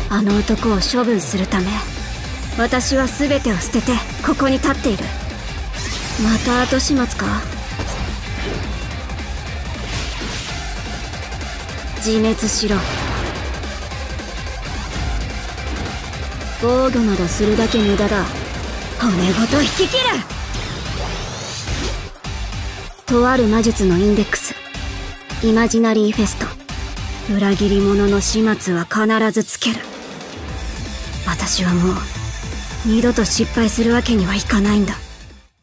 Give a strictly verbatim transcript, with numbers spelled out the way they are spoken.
あの男を処分するため、私は全てを捨ててここに立っている。また後始末か。自滅しろ。防御などするだけ無駄だ。骨ごと引き切る。とある魔術のインデックス、イマジナリーフェスト。裏切り者の始末は必ずつける。私はもう二度と失敗するわけにはいかないんだ。